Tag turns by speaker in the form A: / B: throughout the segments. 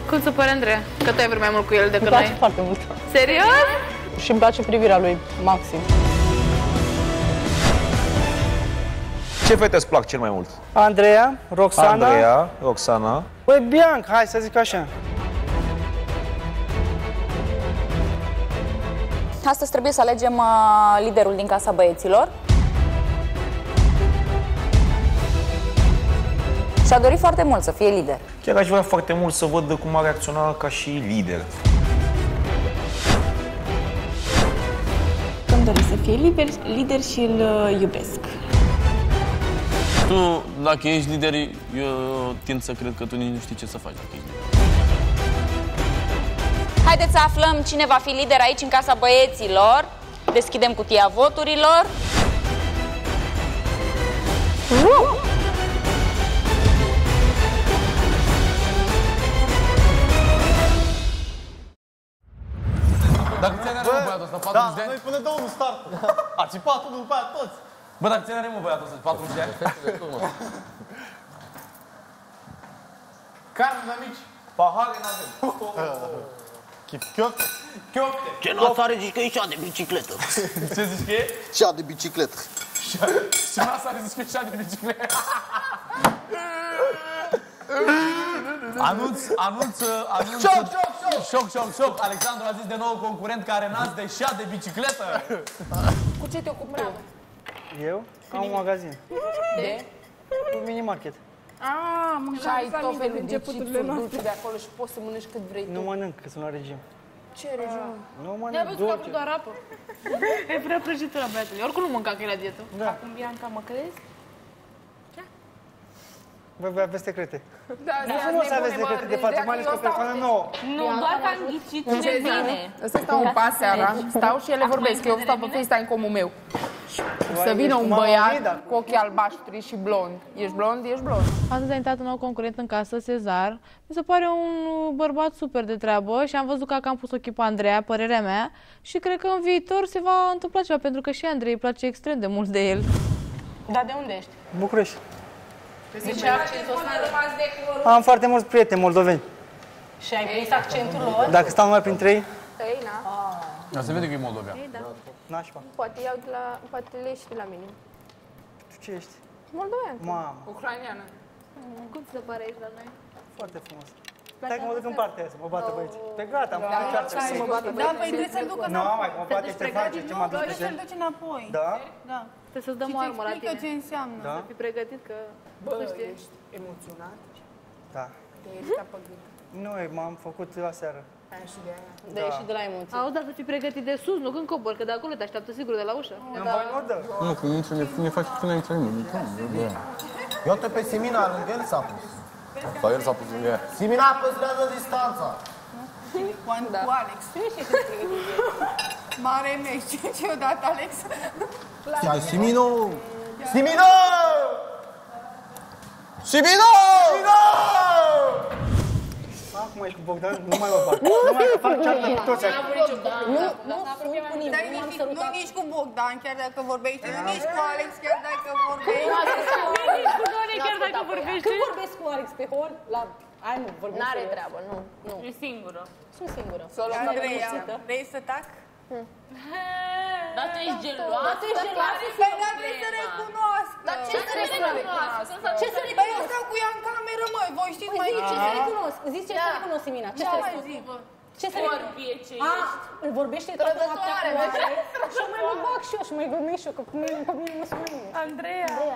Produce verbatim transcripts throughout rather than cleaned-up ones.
A: Cum se pare, Andreea? Că tu ai vrut mai mult cu el decât
B: noi. Îmi place
A: noi.
B: foarte mult.
A: Serios?
B: Și îmi place privirea lui, maxim.
C: Ce fete îți plac cel mai mult?
D: Andreea, Roxana.
C: Andreea, Roxana.
D: Băi, Bianca, hai să zic așa.
E: Astăzi trebuie să alegem uh, liderul din Casa Băieților. Și-a dorit foarte mult să fie lider.
C: Chiar aș vrea foarte mult să văd cum a reacționat ca și lider.
F: Îmi doresc să fie lider, lider și îl uh, iubesc.
G: Tu, dacă ești lider, eu tind să cred că tu nici nu știi ce să faci dacă ești lider.
E: Haideți să aflăm cine va fi lider aici în Casa Băieților. Deschidem cutia voturilor. Uh!
G: Dacă ți-ai nare, mă, băiatul ăsta, patruzeci de ani?
H: Da, noi până dă unul start. A țipat unul după aia toți.
G: Bă, dacă ți-ai nare, mă, băiatul ăsta, patruzeci de ani?
H: Carne de mici. Pahare n-avem. Chiofte. Chiofte.
I: Ce n-ați are zici că e șa de bicicletă.
G: Ce zici că e?
I: Șa de bicicletă.
G: Și n-ați are zici că e șa de bicicletă. Anunț, anunț, anunț.
H: Șoc, șoc, șoc.
G: Șoc, șoc, șoc. Alexandru a zis de nou concurent care nas de șa de bicicletă.
E: Cu ce te ocupi tu?
D: Eu am un magazin.
E: De?
D: Un mini-market.
E: Ah, și ai tot felul de chipsuri dulce de acolo și poți să mănânci cât vrei tu.
D: Nu mănânc, că sunt la regim.
E: Ce regim?
D: Nu
A: Ne-a
D: mănânc
A: văzut că a
D: dulce.
A: doar apă. E prea prăjitura, băiatule. Oricum nu mânca că e la dietă.
D: Da.
E: Acum, Bianca, mă crezi?
D: Voi voi aveți secrete.
E: Da,
D: Nu frumos să aveți secrete de față, mai ales pe o persoană nouă.
A: Nu, doar că am ghicit ce bine.
E: Ăsta stau în pas seara, stau și ele vorbesc. Eu stau pe FaceTime cu omul meu. Să vină un băiat cu ochii albaștri și blond. Ești blond? Ești blond.
A: Astăzi a intrat un nou concurent în casă, Cezar. Mi se pare un bărbat super de treabă și am văzut că am pus ochii pe Andreea, părerea mea, și cred că în viitor se va întâmpla ceva, pentru că și Andrei îi place extrem de mult de el.
E: Dar de unde ești?
D: București.
E: De ce accentul ăsta?
D: Am foarte mulți prieteni moldoveni.
E: Și ai prins accentul lor?
D: Dacă stau numai printre ei,
J: Tăina.
G: Da, se vede că e moldovean.
J: Da.
D: nașpa.
J: Poate iau de la, poate le ieși de la mine.
D: Tu ce ești?
J: Moldovean.
D: Mamă,
E: Ucraineană.
J: Cum se pare aici la noi?
D: foarte frumos. Stai că mă duc în partea aia să mă bată băieții. Pe gata, am făcut cearță.
J: Să mă bată
F: Da,
J: băieții.
F: păi trebuie să-l ducă
D: Nu, mai că mă bate ce face, ce m-a dus
F: Trebuie
D: pe
F: să-l
D: el.
F: duci înapoi.
D: Da?
F: Da.
A: Trebuie să-ți dăm
F: Și
A: o
F: te
A: armă la
F: explică
A: tine.
F: ce înseamnă.
D: Da?
J: Să fii pregătit că...
E: Bă,
J: nu știi.
E: ești emoționat?
D: Da.
E: Te ești ca pe gât.
D: Nu, m-am făcut la seară.
E: Aia și de aia.
J: Da, e și de la emoții.
A: Auzi, dar să fii pregătit de sus, nu când cobor, că de acolo te așteaptă sigur de la ușă.
D: În voi nu dă.
G: Nu, că intră, ne, ne face până intră nimeni.
H: Iată pe Simina, lângă el s-a pus.
G: Sau el s-a pus lângă ea.
H: Simina păstrează distanța.
F: Cu, cu Alex. Mare mea, știi ce odată, Alex?
H: Cine? Simino! Simino! Simino! Simino!
D: Acum ești cu Bogdan, nu mai mă bag. Nu mai fac ceartă cu toți.
E: Nu, nu sunt cu nimeni.
F: Dar nici, nu nici cu Bogdan, chiar dacă vorbește, nu nici cu Alex, chiar dacă vorbește.
A: Nici cu noi, chiar dacă vorbești.
E: Când vorbesc cu Alex pe hol, la... Ai, nu, vorbesc.
J: N-are treabă, nu.
E: Nu,
A: E singură.
E: sunt singură.
F: Andreea, vrei să tac?
A: Dar tu ești geloasă.
E: Dar tu ești geloasă?
F: Păi, dar trebuie să recunosc.
E: Dar ce să recunosc? Ce să
F: Păi, eu stau cu ea în cameră, măi, voi știți mai
E: Zici ce să recunosc? Zici ce să recunosc, Simina. Ce să
F: mai
E: recunosc?
F: zic?
E: Ce să recunosc? Ah, îl vorbește toată noaptea cu oameni. Și mai mă bag și eu și mai glumesc și eu, că pe mine, pe mine mă sună nimeni.
F: Andreea.
E: Andreea.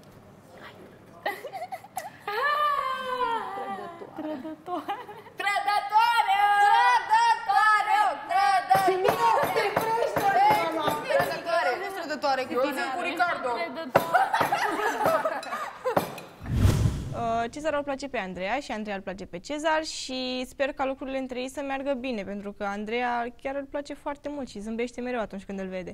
A: Trădătoare.
E: Trădătoare! Trădătoare! Trădătoare!
F: Trădătoare. Nu sunt trădătoare cu tine.
E: Cu Ricardo.
F: Cezar îl place pe Andreea și Andreea îl place pe Cezar și sper ca lucrurile între ei să meargă bine, pentru că Andreea chiar îl place foarte mult și zâmbește mereu atunci când îl vede.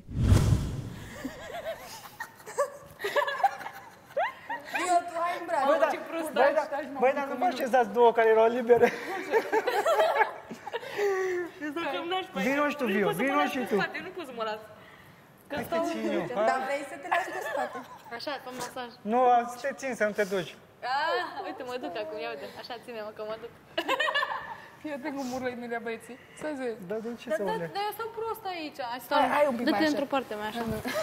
F: Eu, tu ai în braț.
D: Băi, dar, băi, dar, băi, dar nu vă așezați două care erau libere. Vino și tu, Vio, vino și tu.
A: Nu pot să mă las.
D: Hai să te țin eu.
F: Dar vrei să te lași pe spate.
A: Așa, pe masaj.
D: Nu, să te țin, să nu te duci.
A: Ah, uite, mă duc acum, ia uite. Așa, ține-mă că mă duc.
E: Fii atent cum urlă imediat băieții. Să zi.
D: Da, de ce
A: Dar
D: să urle?
A: eu stau prost aici. Hai, stau.
B: Hai, hai un pic mai
A: Dă-te
B: așa.
A: într-o parte mai așa.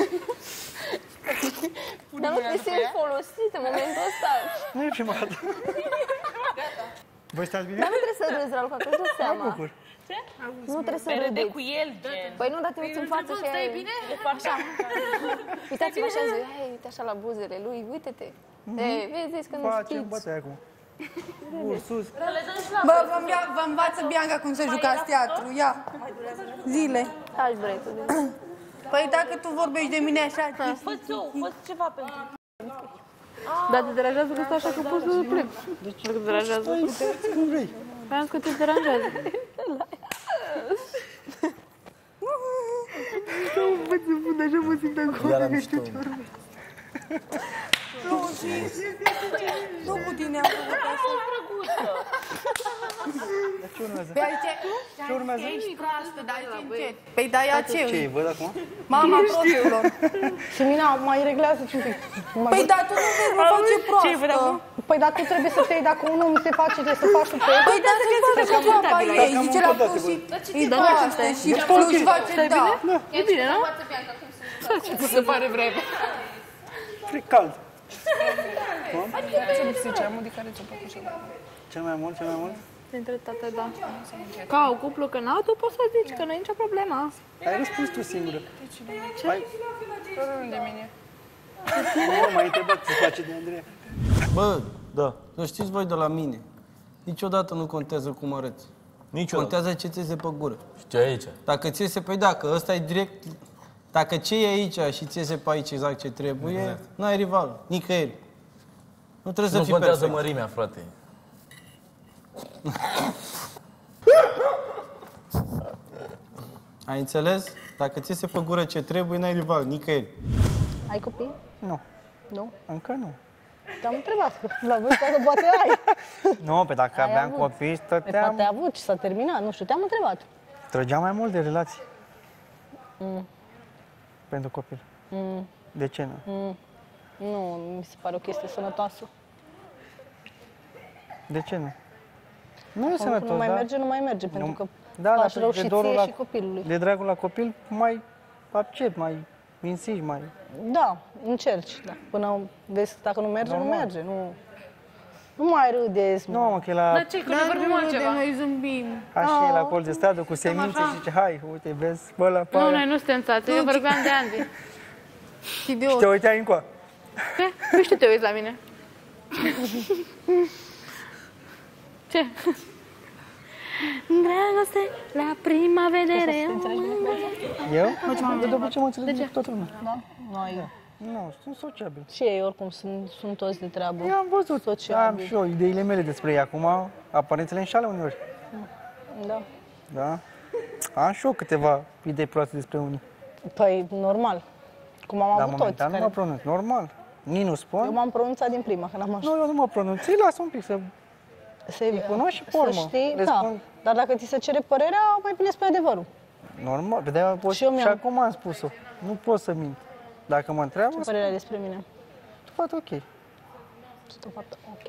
J: Dar nu te simți folosit în momentul ăsta.
D: Nu e prima dată. Voi stați bine?
J: Dar nu trebuie să râzi, Raluca, că îți dai
D: Mă
J: seama.
D: bucur.
J: Nu trebuie să râdeți.
B: cu el, gen.
J: Păi nu, dar te uiți în față și
A: Stai
J: ai...
A: bine?
J: Așa. Uitați-vă așa, zi, hai, uite așa la buzele lui, uite-te. Ei, vezi, vezi că nu
D: Facem
J: știți.
D: bătaie acum. Sus, sus.
B: Bă, vă, vă învață Bianca cum să jucați teatru. Ia. Zile.
J: Taci break-ul.
B: Păi dacă tu vorbești de mine așa...
J: Fă-ți tu, fă-ți ceva pentru...
A: Dar te deranjează că stai așa că poți să plec. Deci nu te deranjează.
D: Cum vrei.
A: Păi am zis că te deranjează.
B: Bă, să pun așa, mă simt acum.
H: Iar am mișto.
B: Nu cu tine am făcut așa.
D: Dar ce urmează?
B: Păi aici...
D: Ce urmează?
B: Ești proastă, dar aici încet. Păi da, ia ce?
D: Ce, văd acum?
B: Mama prostilor.
J: Și Mina, mai reglează ce un pic.
B: Păi da, tu nu vezi, mă face proastă.
J: Păi dar tu trebuie să știi, dacă unul mi se face, trebuie să faci și pe el.
B: Păi da, să facă treaba ei. Zice la pus și... Îi proastă și plus face da.
A: E bine, nu?
E: Ți se pare vreme.
D: Fric cald.
E: Ce lipsi, ce amul de care ți-o plăcut cel mai mult?
D: Cel mai mult, cel mai mult?
A: Dintre toate, da. Ca o cuplu, că n-au, tu poți să zici că nu e nicio problemă.
D: Ai răspuns tu singură.
A: Ce?
E: Rând de mine.
D: Nu, m-ai întrebat ce face de Andreea.
H: Bă,
C: Da.
H: să știți voi de la mine, niciodată nu contează cum arăți.
C: Niciodată.
H: Contează ce ți iese pe gură.
G: Și ce aici?
H: Dacă ți iese, păi dacă ăsta e direct, dacă ce e aici și ți iese pe aici exact ce trebuie, exact. N-ai rival, nicăieri. Nu trebuie să
G: Nu
H: fii
G: contează
H: perfect.
G: mărimea, frate.
H: Ai înțeles? Dacă ți iese pe gură ce trebuie, n-ai rival, nicăieri.
J: Ai copii?
D: Nu.
J: Nu?
D: Încă nu.
J: Te-am întrebat, că la vârsta că poate ai.
D: Nu, pe dacă
J: Ai
D: aveam
J: avut.
D: copii,
J: Păi poate
D: stăteam...
J: ai avut și s-a terminat, nu știu, te-am întrebat.
D: Trăgeam mai mult de relații.
J: Mm.
D: Pentru copil.
J: Mm.
D: De ce nu?
J: Mm. Nu, mi se pare o chestie sănătoasă.
D: De ce nu? Nu e
J: Acum,
D: sănătos,
J: nu mai
D: da?
J: merge, nu mai merge, pentru
D: Nu-
J: că
D: da,
J: faci
D: dar
J: rău
D: de
J: și
D: dorul
J: ție
D: la-
J: și copilului.
D: De dragul la copil, mai accept, mai insisti, mai...
J: Da, încerci, da. Până vezi, dacă nu merge,
D: Normal.
J: nu merge. Nu, nu mai râdeți.
D: Nu, mă, că e la...
A: Dar ce, că ne vorbim altceva.
B: Noi zâmbim.
D: Așa e la colț de stradă cu semințe și zice, hai, uite, vezi, bă, la
A: Nu,
D: pare.
A: noi nu suntem țați, eu vorbeam de Andy.
B: Și de
D: Și te uitai încoa.
A: Ce? Nu știu, te uiți la mine. Ce? Dragoste la prima vedere.
D: Eu? Eu după ce mă înțeleg cu toată lumea.
J: Da? Noi.
D: Nu, sunt sociabil.
J: Și ei, oricum, sunt, sunt toți de treabă.
D: Eu am văzut, am
J: Sociabili.
D: și eu ideile mele despre ei. Acum, aparențele înșală uneori.
J: Da.
D: Da? Am și eu câteva idei proaste despre unii.
J: Păi, normal. Cum am
D: Dar
J: avut toți.
D: momentan nu
J: Care...
D: mă pronunț. Normal. Nici nu
J: Eu
D: spun.
J: m-am pronunțat din prima, că n-am așa.
D: Nu, eu nu mă pronunț. Îi las un pic să...
J: Să-i
D: cunoști și pe
J: să
D: urmă.
J: știi,
D: Le
J: da.
D: spun.
J: Dar dacă ți se cere părerea, mai bine spui adevărul.
D: Normal. De aia pot...
J: Și
D: Și,
J: eu mi-am-
D: acum am spus-o. Nu pot să mint. Dacă mă întreabă,
J: Ce
D: spun
J: părerea despre mine?
D: foarte ok.
J: Sunt foarte ok.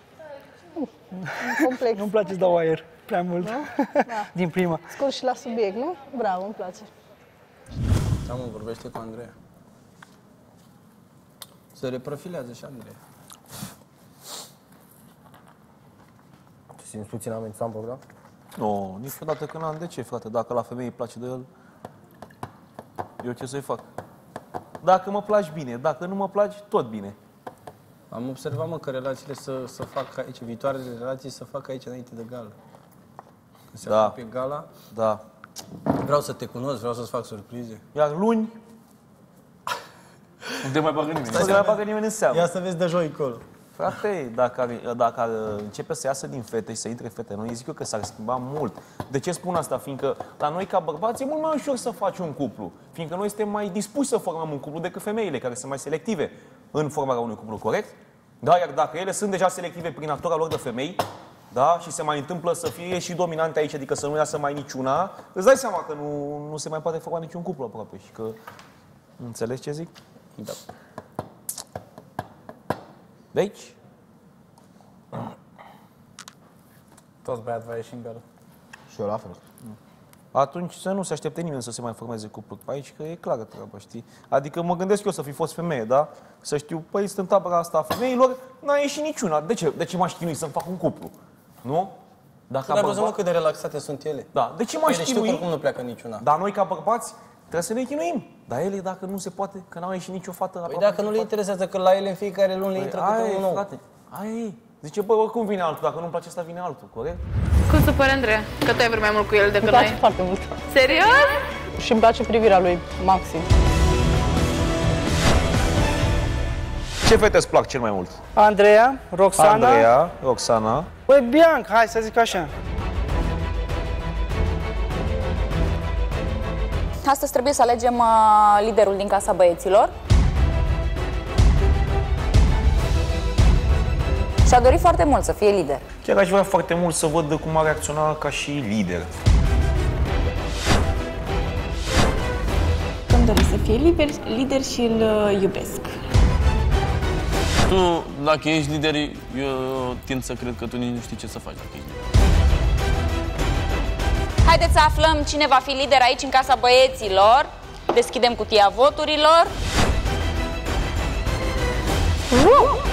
J: Complex.
D: Nu-mi place să dau aer prea mult.
J: Da.
D: Din prima.
J: Scurt și la subiect, nu? Bravo, îmi place.
H: Da, mă, vorbește cu Andreea. Se reprofilează și Andreea. Te simți puțin amenințat, Bogdan?
C: Nu, niciodată că n-am de ce, frate. Dacă la femeie îi place de el, eu ce să-i fac? Dacă mă placi, bine. Dacă nu mă placi, tot bine.
H: Am observat, mă, că relațiile să, să fac aici, viitoarele relații să fac aici înainte de gală. Când se
C: Da.
H: apropie gala,
C: Da.
H: vreau să te cunosc, vreau să-ți fac surprize.
C: Iar luni,
G: Nu te mai bagă nimeni.
C: nu se mai bagă nimeni în seamă.
H: Ia să vezi de joi încolo.
C: Frate, dacă ar, dacă ar începe să iasă din fete și să intre fete noi, zic eu că s-ar schimba mult. De ce spun asta? Fiindcă la noi ca bărbați e mult mai ușor să faci un cuplu. Fiindcă noi suntem mai dispuși să formăm un cuplu decât femeile, care sunt mai selective în formarea unui cuplu, corect? Da, iar dacă ele sunt deja selective prin natura lor de femei, da, și se mai întâmplă să fie și dominante aici, adică să nu iasă mai niciuna, îți dai seama că nu, nu se mai poate forma niciun cuplu aproape și că... Înțelegi ce zic?
H: Da.
C: De aici?
H: Toți băiați va ieși în gală.
K: Și eu la fel.
C: Atunci să nu se aștepte nimeni să se mai formeze cupluri pe aici, că e clară treaba, știi? Adică mă gândesc eu să fi fost femeie, da? Să știu, păi sunt în tabăra asta a femeilor, n-a ieșit niciuna. De ce? De ce m-aș chinui să-mi fac un cuplu? Nu?
H: Dacă ai văzut cât de relaxate sunt ele.
C: Da, de ce m-aș
H: chinui?
C: chinui?
H: Oricum nu pleacă niciuna.
C: Dar noi ca bărbați trebuie să ne chinuim. Dar ele, dacă nu se poate, că n-au ieșit nicio fată.
H: Păi dacă nu le interesează, că la ele în fiecare lună le intră câte unul nou.
C: Frate, aia e. Zice, bă, oricum vine altul, dacă nu-mi place asta, vine altul, corect?
A: Cum se pare, Andreea? Că tu ai vrut mai mult cu el decât
L: Îmi place
A: noi.
L: foarte mult.
A: Serios?
L: Și îmi place privirea lui, maxim.
C: Ce fete îți plac cel mai mult?
D: Andreea, Roxana.
C: Andreea, Roxana.
D: Băi, Bianca, hai să zic așa.
J: Astăzi trebuie să alegem uh, liderul din Casa Băieților. Și-a dorit foarte mult să fie lider.
C: Chiar aș vrea foarte mult să văd cum a reacționat ca și lider.
F: Îmi doresc să fie lider, lider și îl uh, iubesc.
G: Tu, dacă ești lider, eu tind să cred că tu nici nu știi ce să faci dacă ești lider.
J: Haideți să aflăm cine va fi lider aici în Casa Băieților. Deschidem cutia voturilor. Uh!